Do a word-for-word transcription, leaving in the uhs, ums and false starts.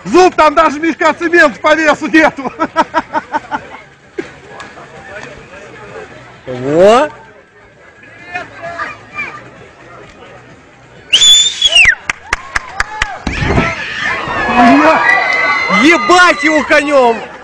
Зуб, там даже мешка цемента по весу нету. Во! Ебать его конем!